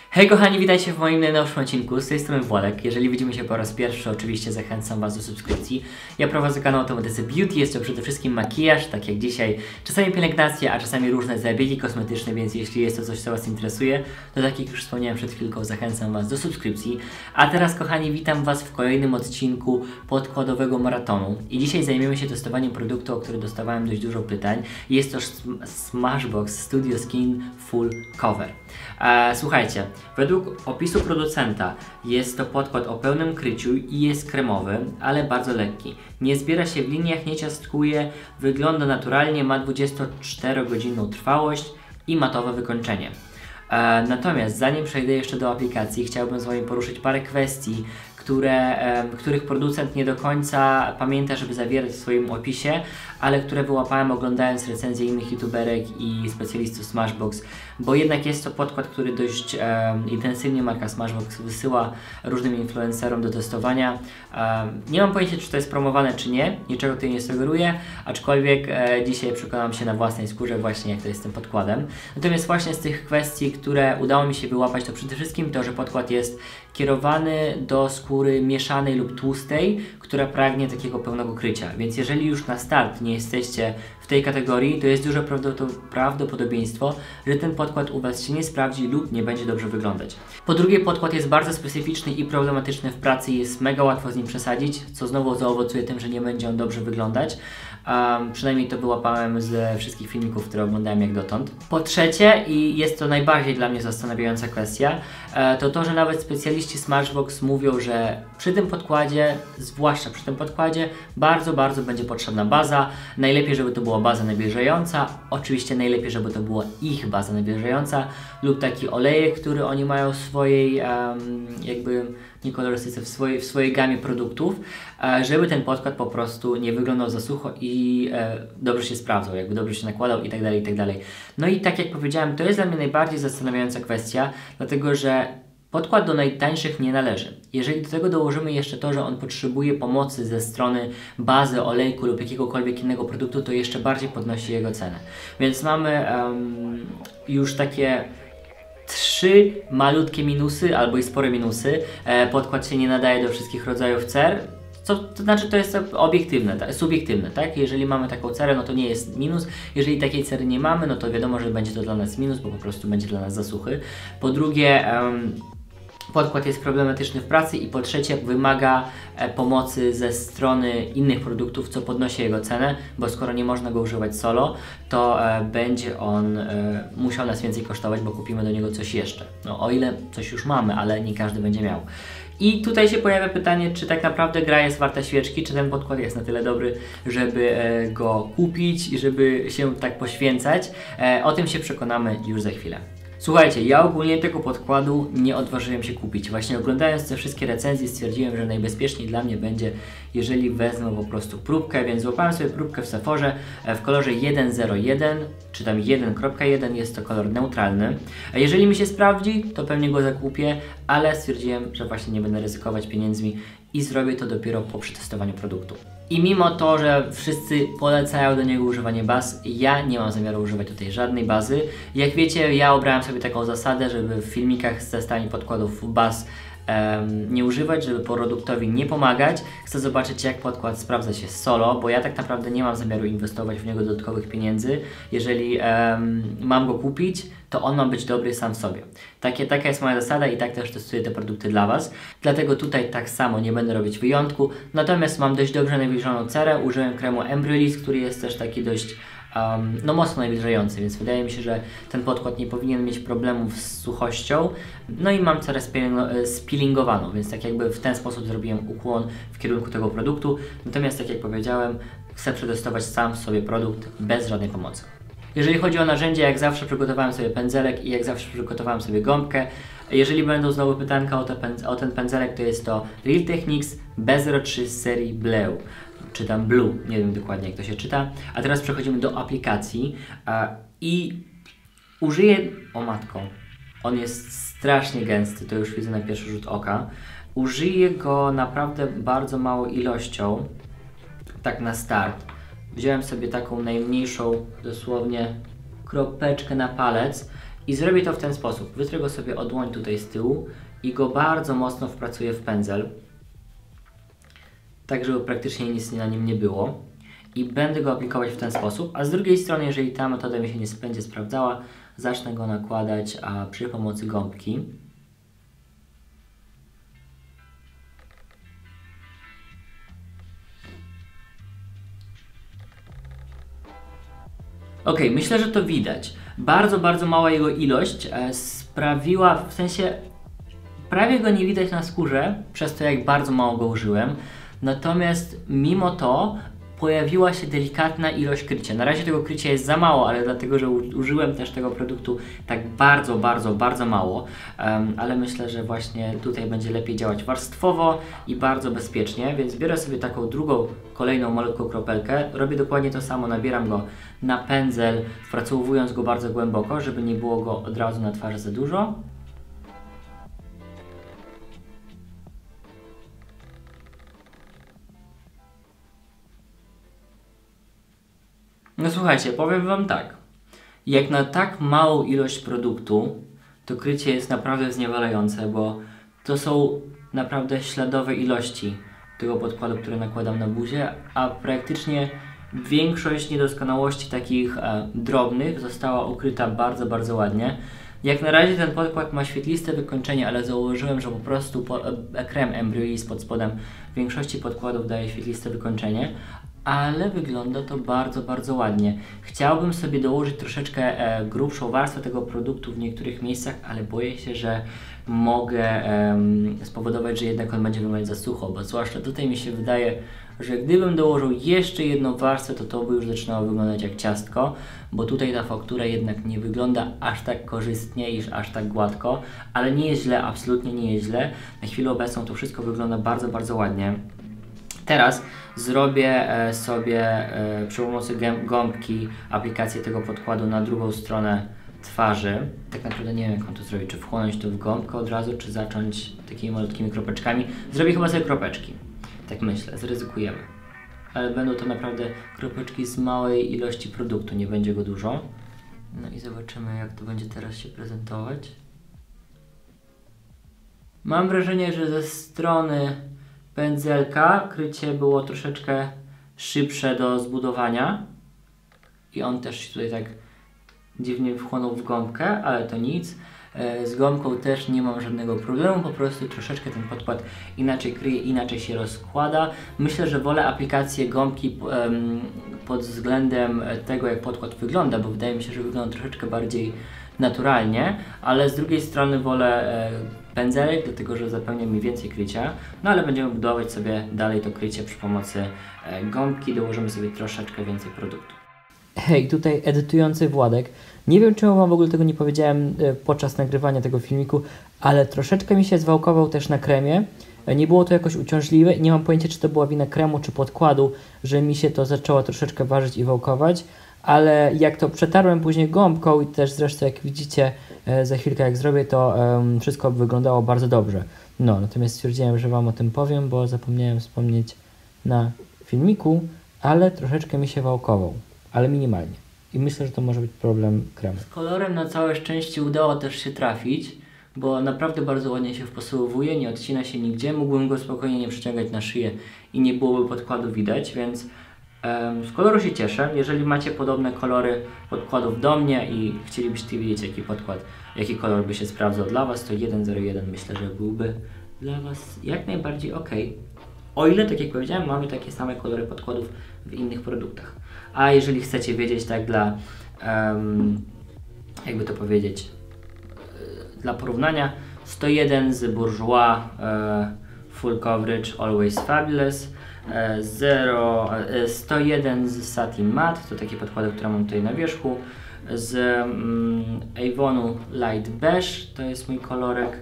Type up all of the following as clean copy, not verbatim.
Hej kochani, witajcie w moim najnowszym odcinku, z tej strony Włodek. Jeżeli widzimy się po raz pierwszy, oczywiście zachęcam Was do subskrypcji. Ja prowadzę kanał Automatycy Beauty, jest to przede wszystkim makijaż, tak jak dzisiaj, czasami pielęgnacja, a czasami różne zabiegi kosmetyczne, więc jeśli jest to coś, co Was interesuje, to tak jak już wspomniałem przed chwilką, zachęcam Was do subskrypcji. A teraz kochani, witam Was w kolejnym odcinku podkładowego maratonu. I dzisiaj zajmiemy się testowaniem produktu, o który dostawałem dość dużo pytań. Jest to Smashbox Studio Skin Full Cover. Słuchajcie, według opisu producenta jest to podkład o pełnym kryciu i jest kremowy, ale bardzo lekki. Nie zbiera się w liniach, nie ciastkuje, wygląda naturalnie, ma 24-godzinną trwałość i matowe wykończenie. Natomiast zanim przejdę jeszcze do aplikacji, chciałbym z Wami poruszyć parę kwestii, których producent nie do końca pamięta, żeby zawierać w swoim opisie, ale które wyłapałem oglądając recenzje innych youtuberek i specjalistów Smashbox, bo jednak jest to podkład, który dość intensywnie marka Smashbox wysyła różnym influencerom do testowania. Nie mam pojęcia, czy to jest promowane, czy nie, niczego tutaj nie sugeruję, aczkolwiek dzisiaj przekonam się na własnej skórze właśnie, jak to jest z tym podkładem. Natomiast właśnie z tych kwestii, które udało mi się wyłapać, to przede wszystkim to, że podkład jest kierowany do skóry mieszanej lub tłustej, która pragnie takiego pełnego krycia. Więc jeżeli już na start nie jesteście w tej kategorii, to jest duże prawdopodobieństwo, że ten podkład u Was się nie sprawdzi lub nie będzie dobrze wyglądać. Po drugie, podkład jest bardzo specyficzny i problematyczny w pracy i jest mega łatwo z nim przesadzić, co znowu zaowocuje tym, że nie będzie on dobrze wyglądać. Przynajmniej to wyłapałem ze wszystkich filmików, które oglądałem jak dotąd. Po trzecie, i jest to najbardziej dla mnie zastanawiająca kwestia, to, że nawet specjaliści Smashbox mówią, że przy tym podkładzie, zwłaszcza przy tym podkładzie, bardzo będzie potrzebna baza. Najlepiej, żeby to była baza nawilżająca, oczywiście najlepiej, żeby to była ich baza nawilżająca lub taki olejek, który oni mają w swojej nie kolorystyce, w swojej gamie produktów, żeby ten podkład po prostu nie wyglądał za sucho i dobrze się sprawdzał, jakby dobrze się nakładał i tak dalej, i tak dalej. No i tak jak powiedziałem, to jest dla mnie najbardziej zastanawiająca kwestia, dlatego że podkład do najtańszych nie należy. Jeżeli do tego dołożymy jeszcze to, że on potrzebuje pomocy ze strony bazy, olejku lub jakiegokolwiek innego produktu, to jeszcze bardziej podnosi jego cenę. Więc mamy już takie 3 malutkie minusy, albo i spore minusy. Podkład się nie nadaje do wszystkich rodzajów cer. To znaczy, to jest obiektywne, subiektywne, tak? Jeżeli mamy taką cerę, no to nie jest minus. Jeżeli takiej cery nie mamy, no to wiadomo, że będzie to dla nas minus, bo po prostu będzie dla nas za suchy. Po drugie, podkład jest problematyczny w pracy i po trzecie wymaga pomocy ze strony innych produktów, co podnosi jego cenę, bo skoro nie można go używać solo, to będzie on musiał nas więcej kosztować, bo kupimy do niego coś jeszcze. No o ile coś już mamy, ale nie każdy będzie miał. I tutaj się pojawia pytanie, czy tak naprawdę gra jest warta świeczki, czy ten podkład jest na tyle dobry, żeby go kupić i żeby się tak poświęcać. O tym się przekonamy już za chwilę. Słuchajcie, ja ogólnie tego podkładu nie odważyłem się kupić. Właśnie oglądając te wszystkie recenzje stwierdziłem, że najbezpieczniej dla mnie będzie, jeżeli wezmę po prostu próbkę, więc złapałem sobie próbkę w Sephorze w kolorze 101, czy tam 1.1, jest to kolor neutralny. A jeżeli mi się sprawdzi, to pewnie go zakupię, ale stwierdziłem, że właśnie nie będę ryzykować pieniędzmi i zrobię to dopiero po przetestowaniu produktu. I mimo to, że wszyscy polecają do niego używanie baz, ja nie mam zamiaru używać tutaj żadnej bazy. Jak wiecie, ja obrałem sobie taką zasadę, żeby w filmikach z testami podkładów baz nie używać, żeby produktowi nie pomagać. Chcę zobaczyć, jak podkład sprawdza się solo, bo ja tak naprawdę nie mam zamiaru inwestować w niego dodatkowych pieniędzy. Jeżeli mam go kupić, to on ma być dobry sam w sobie. Taka jest moja zasada i tak też testuję te produkty dla Was. Dlatego tutaj tak samo nie będę robić wyjątku. Natomiast mam dość dobrze nawilżoną cerę. Użyłem kremu Embryolisse, który jest też taki dość mocno nawilżający, więc wydaje mi się, że ten podkład nie powinien mieć problemów z suchością. No i mam cerę speelingowaną, więc tak jakby w ten sposób zrobiłem ukłon w kierunku tego produktu. Natomiast tak jak powiedziałem, chcę przetestować sam sobie produkt bez żadnej pomocy. Jeżeli chodzi o narzędzie, jak zawsze przygotowałem sobie pędzelek i jak zawsze przygotowałem sobie gąbkę. Jeżeli będą znowu pytanka o ten pędzelek, to jest to Real Techniques B03 z serii Bleu, czy tam Blue, nie wiem dokładnie jak to się czyta. A teraz przechodzimy do aplikacji i użyję, o matko, on jest strasznie gęsty, to już widzę na pierwszy rzut oka. Użyję go naprawdę bardzo małą ilością, tak na start. Wziąłem sobie taką najmniejszą, dosłownie kropeczkę na palec I zrobię to w ten sposób. Wytrę go sobie o dłoń tutaj z tyłu i go bardzo mocno wpracuję w pędzel, tak żeby praktycznie nic na nim nie było. I będę go aplikować w ten sposób, a z drugiej strony, jeżeli ta metoda mi się nie będzie sprawdzała, zacznę go nakładać przy pomocy gąbki. Ok, myślę, że to widać. Bardzo mała jego ilość sprawiła, w sensie prawie go nie widać na skórze, przez to jak bardzo mało go użyłem. Natomiast mimo to pojawiła się delikatna ilość krycia. Na razie tego krycia jest za mało, ale dlatego, że użyłem też tego produktu tak bardzo mało. Ale myślę, że właśnie tutaj będzie lepiej działać warstwowo i bardzo bezpiecznie, więc biorę sobie taką drugą, kolejną malutką kropelkę. Robię dokładnie to samo, nabieram go na pędzel, wpracowując go bardzo głęboko, żeby nie było go od razu na twarzy za dużo. No słuchajcie, powiem Wam tak, jak na tak małą ilość produktu, to krycie jest naprawdę zniewalające, bo to są naprawdę śladowe ilości tego podkładu, który nakładam na buzię, a praktycznie większość niedoskonałości takich drobnych została ukryta bardzo ładnie. Jak na razie ten podkład ma świetliste wykończenie, ale zauważyłem, że po prostu krem Embryolisse pod spodem w większości podkładów daje świetliste wykończenie, ale wygląda to bardzo ładnie. Chciałbym sobie dołożyć troszeczkę grubszą warstwę tego produktu w niektórych miejscach, ale boję się, że mogę spowodować, że jednak on będzie wyglądać za sucho, bo zwłaszcza tutaj mi się wydaje, że gdybym dołożył jeszcze jedną warstwę, to by już zaczynało wyglądać jak ciastko, bo tutaj ta faktura jednak nie wygląda aż tak korzystnie i aż tak gładko, ale nie jest źle, absolutnie nie jest źle. Na chwilę obecną to wszystko wygląda bardzo ładnie. Teraz zrobię sobie przy pomocy gąbki aplikację tego podkładu na drugą stronę twarzy. Tak naprawdę nie wiem, jak mam to zrobić, czy wchłonąć to w gąbkę od razu, czy zacząć takimi malutkimi kropeczkami. Zrobię chyba sobie kropeczki. Tak myślę, zryzykujemy. Ale będą to naprawdę kropeczki z małej ilości produktu, nie będzie go dużo. No i zobaczymy, jak to będzie teraz się prezentować. Mam wrażenie, że ze strony pędzelka krycie było troszeczkę szybsze do zbudowania i on też się tutaj tak dziwnie wchłonął w gąbkę, ale to nic. Z gąbką też nie mam żadnego problemu, po prostu troszeczkę ten podkład inaczej kryje, inaczej się rozkłada. Myślę, że wolę aplikację gąbki pod względem tego, jak podkład wygląda, bo wydaje mi się, że wygląda troszeczkę bardziej naturalnie, ale z drugiej strony wolę pędzelek, dlatego że zapewnia mi więcej krycia, no ale będziemy budować sobie dalej to krycie przy pomocy gąbki, dołożymy sobie troszeczkę więcej produktu. Hej, tutaj edytujący Władek. Nie wiem, czemu Wam w ogóle tego nie powiedziałem podczas nagrywania tego filmiku, ale troszeczkę mi się zwałkował też na kremie. Nie było to jakoś uciążliwe i nie mam pojęcia, czy to była wina kremu, czy podkładu, że mi się to zaczęło troszeczkę ważyć i wałkować, ale jak to przetarłem później gąbką i też zresztą jak widzicie za chwilkę jak zrobię, to wszystko wyglądało bardzo dobrze. No, natomiast stwierdziłem, że Wam o tym powiem, bo zapomniałem wspomnieć na filmiku, ale troszeczkę mi się wałkował, ale minimalnie. I myślę, że to może być problem kremu. Z kolorem na całe szczęście udało też się trafić, bo naprawdę bardzo ładnie się wpasowuje, nie odcina się nigdzie. Mógłbym go spokojnie nie przyciągać na szyję i nie byłoby podkładu widać, więc z koloru się cieszę. Jeżeli macie podobne kolory podkładów do mnie i chcielibyście wiedzieć, jaki kolor by się sprawdzał dla Was, to 101 myślę, że byłby dla Was jak najbardziej ok. O ile, tak jak powiedziałem, mamy takie same kolory podkładów w innych produktach. A jeżeli chcecie wiedzieć, tak dla, jakby to powiedzieć, dla porównania, 101 z Bourjois Full Coverage Always Fabulous, 101 z Satin Matte, to takie podkłady, które mam tutaj na wierzchu, z Avonu Light Beige, to jest mój kolorek.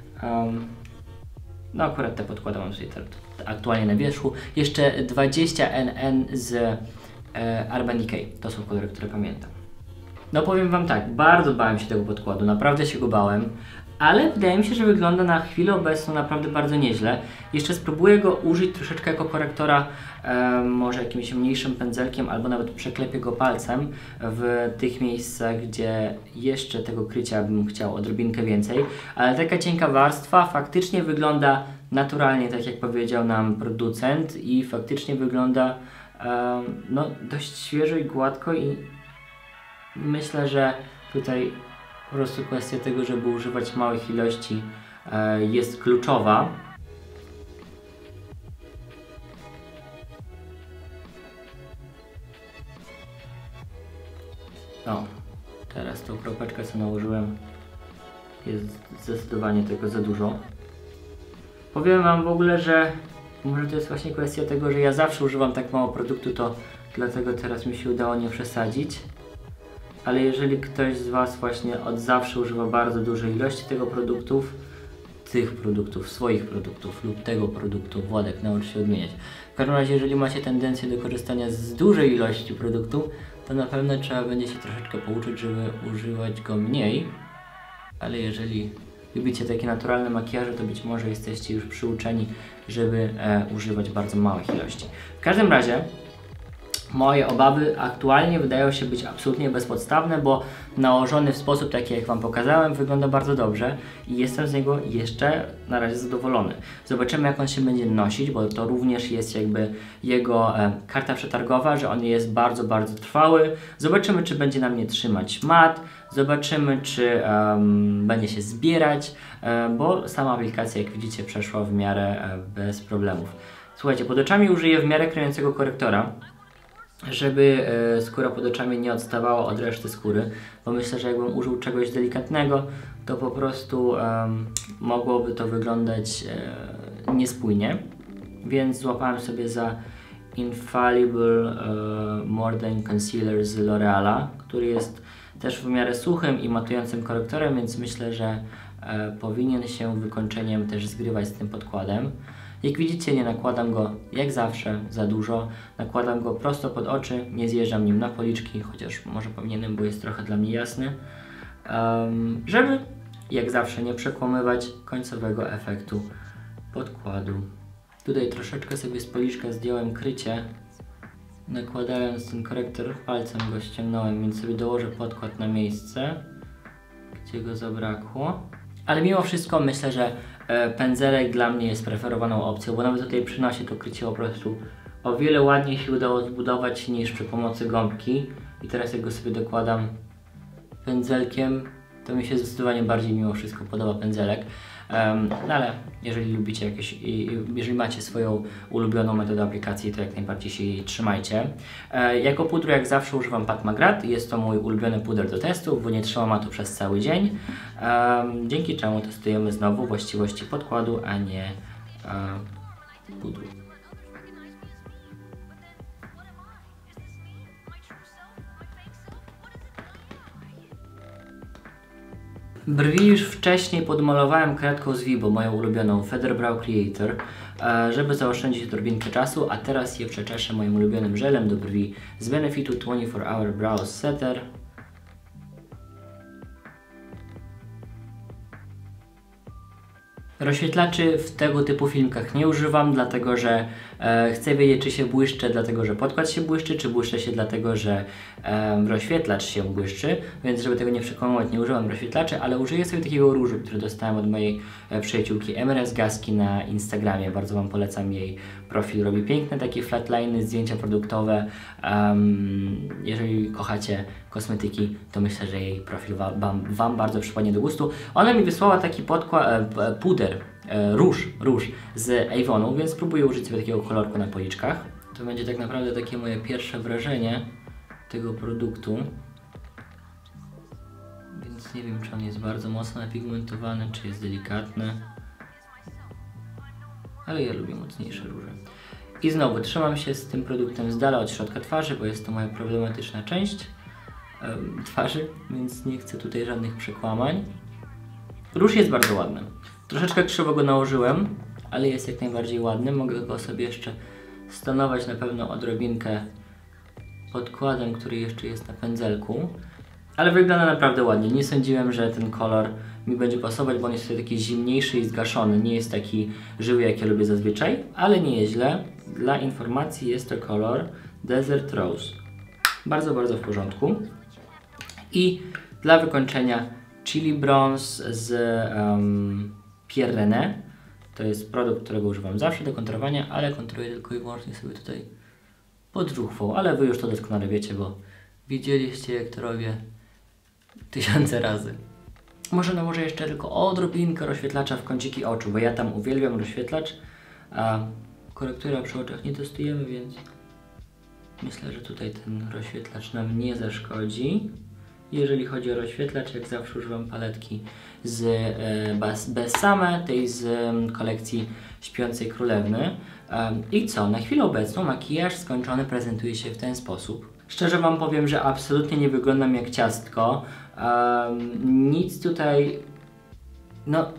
No akurat te podkłady mam tutaj aktualnie na wierzchu. Jeszcze 20 NN z Urban Decay. To są kolory, które pamiętam. No powiem Wam tak, bardzo bałem się tego podkładu, naprawdę się go bałem, ale wydaje mi się, że wygląda na chwilę obecną naprawdę bardzo nieźle. Jeszcze spróbuję go użyć troszeczkę jako korektora, może jakimś mniejszym pędzelkiem, albo nawet przeklepię go palcem w tych miejscach, gdzie jeszcze tego krycia bym chciał odrobinkę więcej. Ale taka cienka warstwa faktycznie wygląda naturalnie, tak jak powiedział nam producent, i faktycznie wygląda no, dość świeżo i gładko, i myślę, że tutaj po prostu kwestia tego, żeby używać małych ilości jest kluczowa. O, teraz tą kropeczkę, co nałożyłem, jest zdecydowanie tego za dużo. Powiem wam w ogóle, że może to jest właśnie kwestia tego, że ja zawsze używam tak mało produktu, to dlatego teraz mi się udało nie przesadzić. Ale jeżeli ktoś z was właśnie od zawsze używa bardzo dużej ilości swoich produktów lub tego produktu, Władek, naucz się odmieniać. W każdym razie, jeżeli macie tendencję do korzystania z dużej ilości produktu, to na pewno trzeba będzie się troszeczkę pouczyć, żeby używać go mniej. Ale jeżeli lubicie takie naturalne makijaże, to być może jesteście już przyuczeni, żeby używać bardzo małych ilości. W każdym razie moje obawy aktualnie wydają się być absolutnie bezpodstawne, bo nałożony w sposób taki, jak wam pokazałem, wygląda bardzo dobrze i jestem z niego jeszcze na razie zadowolony. Zobaczymy, jak on się będzie nosić, bo to również jest jakby jego karta przetargowa, że on jest bardzo, bardzo trwały. Zobaczymy, czy będzie na mnie trzymać mat, zobaczymy, czy będzie się zbierać, bo sama aplikacja, jak widzicie, przeszła w miarę bez problemów. Słuchajcie, pod oczami użyję w miarę kryjącego korektora, żeby skóra pod oczami nie odstawała od reszty skóry, bo myślę, że jakbym użył czegoś delikatnego, to po prostu mogłoby to wyglądać niespójnie, więc złapałem sobie za Infallible Mordant Concealer z L'Oreala, który jest też w miarę suchym i matującym korektorem, więc myślę, że powinien się wykończeniem też zgrywać z tym podkładem. Jak widzicie, nie nakładam go jak zawsze za dużo, nakładam go prosto pod oczy, nie zjeżdżam nim na policzki, chociaż może powinienem, bo jest trochę dla mnie jasny, żeby jak zawsze nie przekłamywać końcowego efektu podkładu. Tutaj troszeczkę sobie z policzka zdjąłem krycie, nakładając ten korektor palcem go ściągnąłem, więc sobie dołożę podkład na miejsce, gdzie go zabrakło. Ale mimo wszystko myślę, że pędzelek dla mnie jest preferowaną opcją, bo nawet tutaj przy nosie to krycie po prostu o wiele ładniej się udało zbudować niż przy pomocy gąbki. I teraz jak go sobie dokładam pędzelkiem, to mi się zdecydowanie bardziej mimo wszystko podoba pędzelek. No ale jeżeli lubicie jeżeli macie swoją ulubioną metodę aplikacji, to jak najbardziej się jej trzymajcie. Jako pudru jak zawsze używam Pat McGrath. Jest to mój ulubiony puder do testów, bo nie trzyma matu przez cały dzień. Dzięki czemu testujemy znowu właściwości podkładu, a nie pudru. Brwi już wcześniej podmalowałem kredką z Vibo, moją ulubioną Feather Brow Creator, żeby zaoszczędzić odrobinkę czasu, a teraz je przeczeszę moim ulubionym żelem do brwi z Benefitu 24 Hour Brow Setter. Rozświetlaczy w tego typu filmkach nie używam, dlatego że chcę wiedzieć, czy się błyszczę, dlatego że podkład się błyszczy, czy błyszczę się dlatego, że rozświetlacz się błyszczy, więc żeby tego nie przekłamać, nie używam rozświetlaczy, ale użyję sobie takiego różu, który dostałem od mojej przyjaciółki MRS Gaski na Instagramie. Bardzo wam polecam jej profil, robi piękne takie flatliny, zdjęcia produktowe. Jeżeli kochacie kosmetyki, to myślę, że jej profil wam bardzo przypadnie do gustu. Ona mi wysłała taki puder, róż z Avonu, więc spróbuję użyć sobie takiego kolorku na policzkach. To będzie tak naprawdę takie moje pierwsze wrażenie tego produktu. Więc nie wiem, czy on jest bardzo mocno napigmentowany, czy jest delikatny. Ale ja lubię mocniejsze róże. I znowu trzymam się z tym produktem z dala od środka twarzy, bo jest to moja problematyczna część twarzy, więc nie chcę tutaj żadnych przekłamań. Róż jest bardzo ładny. Troszeczkę krzywo go nałożyłem, ale jest jak najbardziej ładny. Mogę go sobie jeszcze stonować na pewno odrobinkę podkładem, który jeszcze jest na pędzelku. Ale wygląda naprawdę ładnie. Nie sądziłem, że ten kolor mi będzie pasować, bo on jest taki zimniejszy i zgaszony. Nie jest taki żyły, jak ja lubię zazwyczaj, ale nie jest źle. Dla informacji jest to kolor Desert Rose. Bardzo, bardzo w porządku. I dla wykończenia Chili Bronze z Pierre René. To jest produkt, którego używam zawsze do konturowania, ale konturuję tylko i wyłącznie sobie tutaj pod żuchwą. Ale wy już to doskonale wiecie, bo widzieliście, jak to robię tysiące razy. Może nałożę jeszcze tylko odrobinkę rozświetlacza w kąciki oczu, bo ja tam uwielbiam rozświetlacz, a korektura przy oczach nie testujemy, więc myślę, że tutaj ten rozświetlacz nam nie zaszkodzi. Jeżeli chodzi o rozświetlacz, jak zawsze używam paletki z Bessame, tej z kolekcji Śpiącej Królewny. I co? Na chwilę obecną makijaż skończony prezentuje się w ten sposób. Szczerze wam powiem, że absolutnie nie wyglądam jak ciastko. Nic tutaj... No...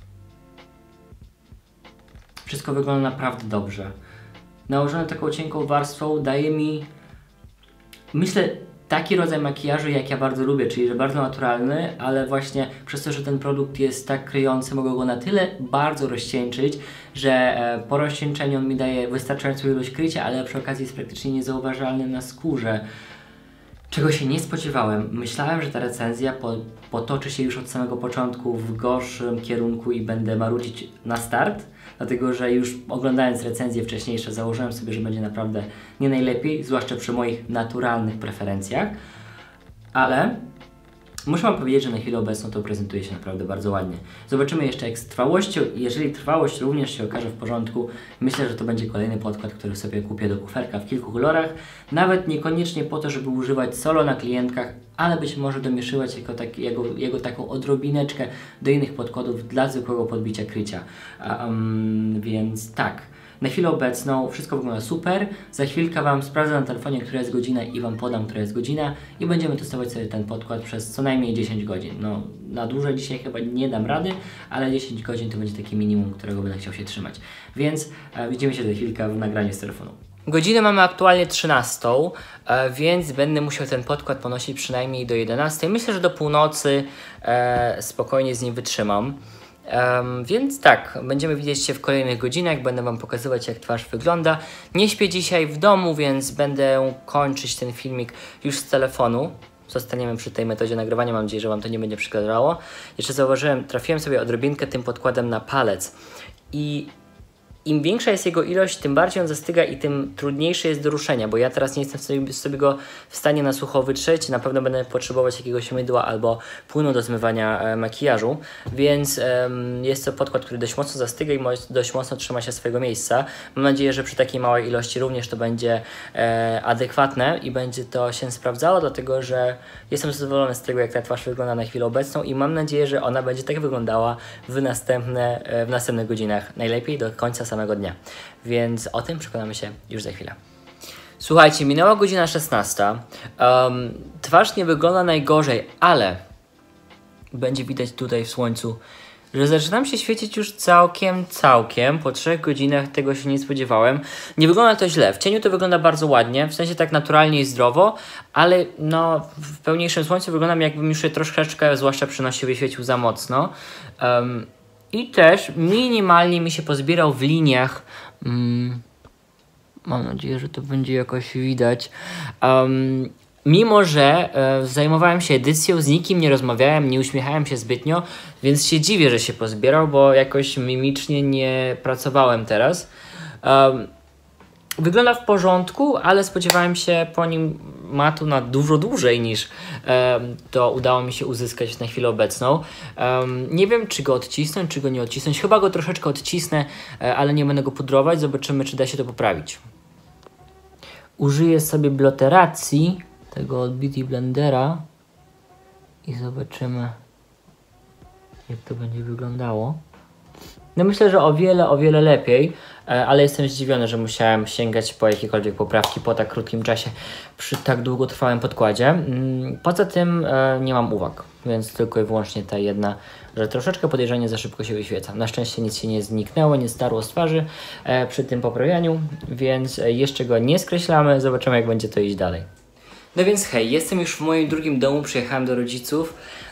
Wszystko wygląda naprawdę dobrze. Nałożone taką cienką warstwą daje mi... Myślę, taki rodzaj makijażu, jak ja bardzo lubię, czyli że bardzo naturalny, ale właśnie przez to, że ten produkt jest tak kryjący, mogę go na tyle bardzo rozcieńczyć, że po rozcieńczeniu on mi daje wystarczającą ilość krycia, ale przy okazji jest praktycznie niezauważalny na skórze. Czego się nie spodziewałem. Myślałem, że ta recenzja potoczy się już od samego początku w gorszym kierunku i będę marudzić na start, dlatego że już oglądając recenzje wcześniejsze założyłem sobie, że będzie naprawdę nie najlepiej, zwłaszcza przy moich naturalnych preferencjach, ale muszę wam powiedzieć, że na chwilę obecną to prezentuje się naprawdę bardzo ładnie. Zobaczymy jeszcze jak z trwałością, jeżeli trwałość również się okaże w porządku, myślę, że to będzie kolejny podkład, który sobie kupię do kuferka w kilku kolorach, nawet niekoniecznie po to, żeby używać solo na klientkach, ale być może domieszywać jego taką odrobineczkę do innych podkładów dla zwykłego podbicia krycia. Więc tak. Na chwilę obecną wszystko wygląda super. Za chwilkę wam sprawdzę na telefonie, która jest godzina i wam podam, która jest godzina i będziemy testować sobie ten podkład przez co najmniej 10 godzin. No, na dłużej dzisiaj chyba nie dam rady, ale 10 godzin to będzie takie minimum, którego będę chciał się trzymać. Więc widzimy się za chwilkę w nagraniu z telefonu. Godzinę mamy aktualnie 13, więc będę musiał ten podkład ponosić przynajmniej do 11. Myślę, że do północy spokojnie z nim wytrzymam. Więc tak, będziemy widzieć się w kolejnych godzinach, będę wam pokazywać jak twarz wygląda. Nie śpię dzisiaj w domu, więc będę kończyć ten filmik już z telefonu. Zostaniemy przy tej metodzie nagrywania, mam nadzieję, że wam to nie będzie przeszkadzało. Jeszcze zauważyłem, trafiłem sobie odrobinkę tym podkładem na palec i im większa jest jego ilość, tym bardziej on zastyga i tym trudniejszy jest do ruszenia, bo ja teraz nie jestem sobie go w stanie na sucho wytrzeć, na pewno będę potrzebować jakiegoś mydła albo płynu do zmywania makijażu, więc jest to podkład, który dość mocno zastyga i dość mocno trzyma się swojego miejsca. Mam nadzieję, że przy takiej małej ilości również to będzie adekwatne i będzie to się sprawdzało, dlatego że jestem zadowolony z tego, jak ta twarz wygląda na chwilę obecną i mam nadzieję, że ona będzie tak wyglądała w następnych godzinach, najlepiej do końca samego dnia, więc o tym przekonamy się już za chwilę. Słuchajcie, minęła godzina 16. Twarz nie wygląda najgorzej, ale będzie widać tutaj w słońcu, że zaczynam się świecić już całkiem. Po 3 godzinach tego się nie spodziewałem. Nie wygląda to źle. W cieniu to wygląda bardzo ładnie, w sensie tak naturalnie i zdrowo, ale no w pełniejszym słońcu wyglądam jakbym już się troszeczkę, zwłaszcza przy nosie, wyświecił za mocno. I też minimalnie mi się pozbierał w liniach. Mam nadzieję, że to będzie jakoś widać. Mimo że zajmowałem się edycją, z nikim nie rozmawiałem, nie uśmiechałem się zbytnio, więc się dziwię, że się pozbierał, bo jakoś mimicznie nie pracowałem teraz. Wygląda w porządku, ale spodziewałem się po nim matu na dużo dłużej niż to udało mi się uzyskać na chwilę obecną. Nie wiem, czy go odcisnąć, czy go nie odcisnąć. Chyba go troszeczkę odcisnę, ale nie będę go pudrować. Zobaczymy, czy da się to poprawić. Użyję sobie bloteracji tego od Beauty Blendera i zobaczymy, jak to będzie wyglądało. No myślę, że o wiele lepiej, ale jestem zdziwiony, że musiałem sięgać po jakiekolwiek poprawki po tak krótkim czasie przy tak długotrwałym podkładzie. Poza tym nie mam uwag, więc tylko i wyłącznie ta jedna, że troszeczkę podejrzanie za szybko się wyświeca. Na szczęście nic się nie zniknęło, nie starło z twarzy przy tym poprawianiu, więc jeszcze go nie skreślamy, zobaczymy jak będzie to iść dalej. No więc hej, jestem już w moim drugim domu, przyjechałem do rodziców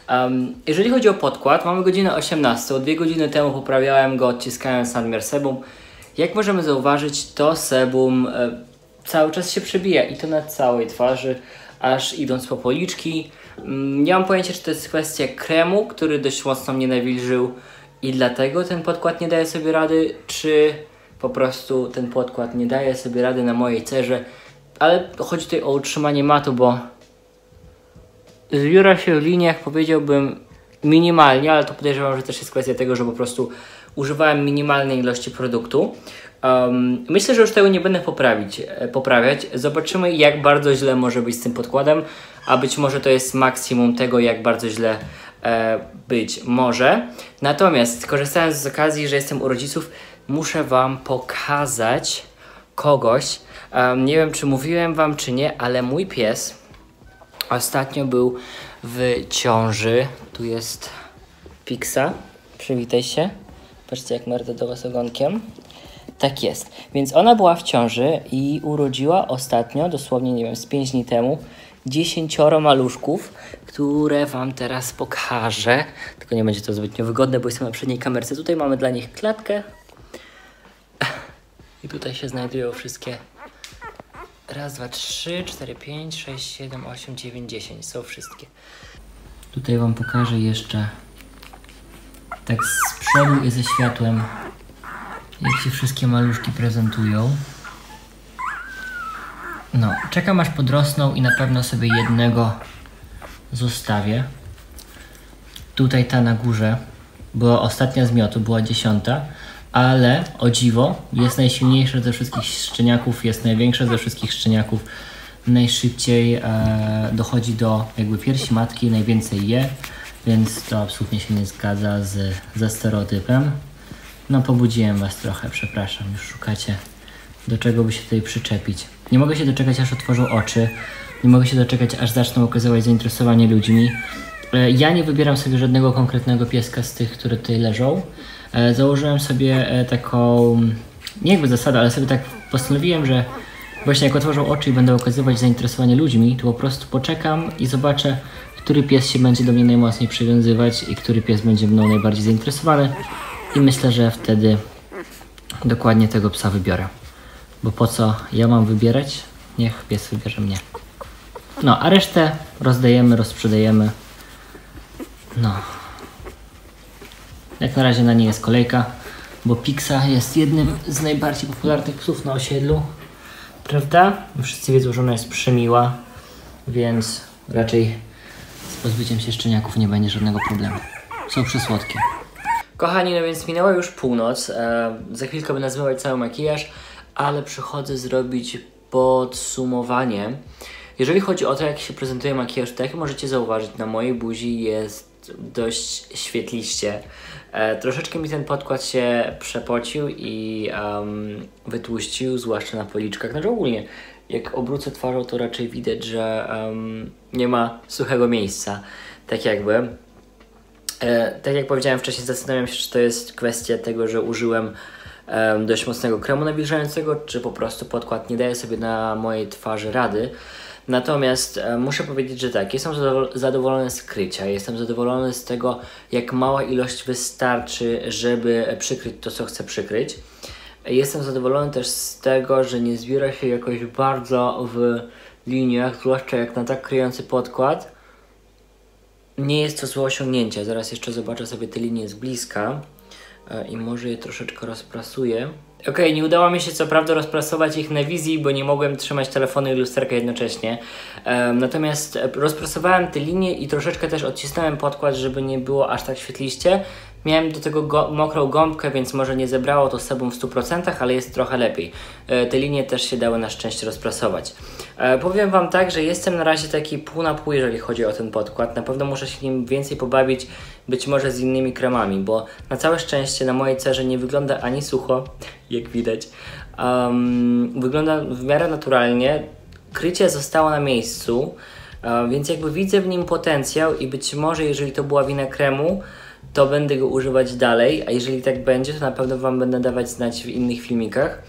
Jeżeli chodzi o podkład, mamy godzinę 18. 2 godziny temu poprawiałem go, odciskając nadmiar sebum. Jak możemy zauważyć, to sebum cały czas się przebija i to na całej twarzy, aż idąc po policzki. Nie mam pojęcia, czy to jest kwestia kremu, który dość mocno mnie nawilżył i dlatego ten podkład nie daje sobie rady, czy po prostu ten podkład nie daje sobie rady na mojej cerze, ale chodzi tutaj o utrzymanie matu, bo zbiera się w liniach, powiedziałbym, minimalnie, ale to podejrzewam, że też jest kwestia tego, że po prostu używałem minimalnej ilości produktu. Myślę, że już tego nie będę poprawiać. Zobaczymy, jak bardzo źle może być z tym podkładem, a być może to jest maksimum tego, jak bardzo źle być może. Natomiast korzystając z okazji, że jestem u rodziców, muszę Wam pokazać kogoś. Nie wiem, czy mówiłem Wam, czy nie, ale mój pies ostatnio był w ciąży. Tu jest Pixa. Przywitaj się. Patrzcie, jak Marta do Was ogonkiem. Tak jest. Więc ona była w ciąży i urodziła ostatnio, dosłownie, nie wiem, z 5 dni temu, 10 maluszków, które Wam teraz pokażę. Tylko nie będzie to zbytnio wygodne, bo jestem na przedniej kamerce. Tutaj mamy dla nich klatkę. I tutaj się znajdują wszystkie. Raz, dwa, 3, 4, 5, 6, 7, 8, 9, 10. Są wszystkie. Tutaj Wam pokażę jeszcze tak z przodu i ze światłem, jak się wszystkie maluszki prezentują. No, czekam aż podrosną i na pewno sobie jednego zostawię. Tutaj ta na górze była ostatnia z miotu, była 10, ale o dziwo jest najsilniejsza ze wszystkich szczeniaków, jest największa ze wszystkich szczeniaków. Najszybciej dochodzi do jakby piersi matki, najwięcej je, więc to absolutnie się nie zgadza ze stereotypem. No, pobudziłem Was trochę, przepraszam, już szukacie do czego by się tutaj przyczepić. Nie mogę się doczekać, aż otworzą oczy, nie mogę się doczekać, aż zaczną okazywać zainteresowanie ludźmi. Ja nie wybieram sobie żadnego konkretnego pieska z tych, które tutaj leżą. Założyłem sobie taką, nie jakby zasadę, ale sobie tak postanowiłem, że właśnie jak otworzą oczy i będą okazywać zainteresowanie ludźmi, to po prostu poczekam i zobaczę, który pies się będzie do mnie najmocniej przywiązywać i który pies będzie mną najbardziej zainteresowany. I myślę, że wtedy dokładnie tego psa wybiorę. Bo po co ja mam wybierać? Niech pies wybierze mnie. No, a resztę rozdajemy, rozprzedajemy. No. Jak na razie na nie jest kolejka, bo Pixa jest jednym z najbardziej popularnych psów na osiedlu. Prawda? Wszyscy wiedzą, że ona jest przemiła, więc raczej z pozbyciem się szczeniaków nie będzie żadnego problemu. Są przysłodkie. Kochani, no więc minęła już północ. Za chwilkę będę zmywać cały makijaż, ale przychodzę zrobić podsumowanie. Jeżeli chodzi o to, jak się prezentuje makijaż, to jak możecie zauważyć, na mojej buzi jest dość świetliście. Troszeczkę mi ten podkład się przepocił i wytłuścił, zwłaszcza na policzkach. Znaczy ogólnie, jak obrócę twarzą, to raczej widać, że nie ma suchego miejsca. Tak jakby. Tak jak powiedziałem wcześniej, zastanawiam się, czy to jest kwestia tego, że użyłem dość mocnego kremu nawilżającego, czy po prostu podkład nie daje sobie na mojej twarzy rady. Natomiast muszę powiedzieć, że tak, jestem zadowolony z krycia, jestem zadowolony z tego, jak mała ilość wystarczy, żeby przykryć to, co chcę przykryć. Jestem zadowolony też z tego, że nie zbiera się jakoś bardzo w liniach, zwłaszcza jak na tak kryjący podkład. Nie jest to złe osiągnięcie. Zaraz jeszcze zobaczę sobie te linie z bliska i może je troszeczkę rozprasuję. Okej, nie udało mi się co prawda rozprasować ich na wizji, bo nie mogłem trzymać telefonu i lusterka jednocześnie. Natomiast rozprasowałem te linie i troszeczkę też odcisnąłem podkład, żeby nie było aż tak świetliście. Miałem do tego mokrą gąbkę, więc może nie zebrało to sebum w 100%, ale jest trochę lepiej. Te linie też się dały na szczęście rozprasować. Powiem Wam tak, że jestem na razie taki pół na pół, jeżeli chodzi o ten podkład. Na pewno muszę się nim więcej pobawić, być może z innymi kremami, bo na całe szczęście na mojej cerze nie wygląda ani sucho, jak widać. Wygląda w miarę naturalnie. Krycie zostało na miejscu, więc jakby widzę w nim potencjał i być może, jeżeli to była wina kremu, to będę go używać dalej, a jeżeli tak będzie, to na pewno Wam będę dawać znać w innych filmikach.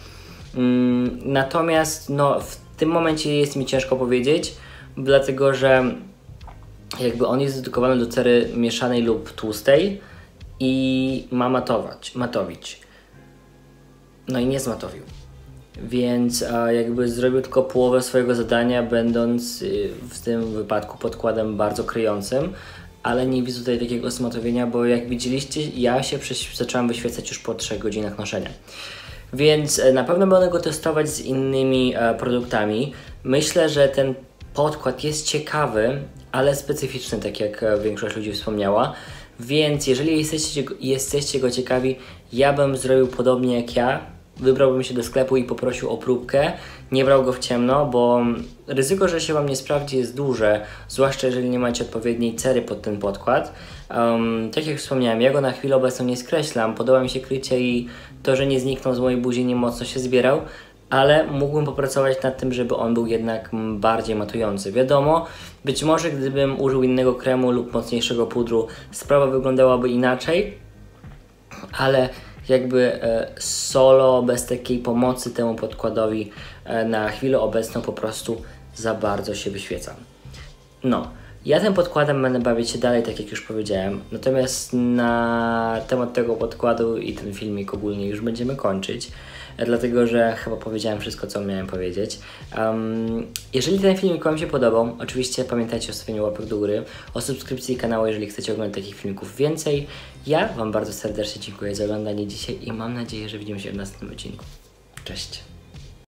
Natomiast no, w tym momencie jest mi ciężko powiedzieć, dlatego że jakby on jest dedykowany do cery mieszanej lub tłustej i ma matowić. No i nie zmatowił. Więc jakby zrobił tylko połowę swojego zadania, będąc w tym wypadku podkładem bardzo kryjącym, ale nie widzę tutaj takiego zmatowienia, bo jak widzieliście, ja się zacząłem wyświecać już po 3 godzinach noszenia. Więc na pewno będę go testować z innymi produktami. Myślę, że ten podkład jest ciekawy, ale specyficzny, tak jak większość ludzi wspomniała. Więc jeżeli jesteście go ciekawi, ja bym zrobił podobnie jak ja. Wybrałbym się do sklepu i poprosił o próbkę. Nie brał go w ciemno, bo ryzyko, że się Wam nie sprawdzi, jest duże, zwłaszcza jeżeli nie macie odpowiedniej cery pod ten podkład. Tak jak wspomniałem, ja go na chwilę obecną nie skreślam, podoba mi się krycie i to, że nie zniknął z mojej buzi, nie mocno się zbierał, ale mógłbym popracować nad tym, żeby on był jednak bardziej matujący. Wiadomo, być może gdybym użył innego kremu lub mocniejszego pudru, sprawa wyglądałaby inaczej, ale jakby solo, bez takiej pomocy temu podkładowi na chwilę obecną po prostu za bardzo się wyświecam. No, ja tym podkładem będę bawić się dalej, tak jak już powiedziałem, natomiast na temat tego podkładu i ten filmik ogólnie już będziemy kończyć, dlatego że chyba powiedziałem wszystko, co miałem powiedzieć. Jeżeli ten filmik Wam się podobał, oczywiście pamiętajcie o stawieniu łapek do góry, o subskrypcji kanału, jeżeli chcecie oglądać takich filmików więcej. Ja Wam bardzo serdecznie dziękuję za oglądanie dzisiaj i mam nadzieję, że widzimy się w następnym odcinku. Cześć!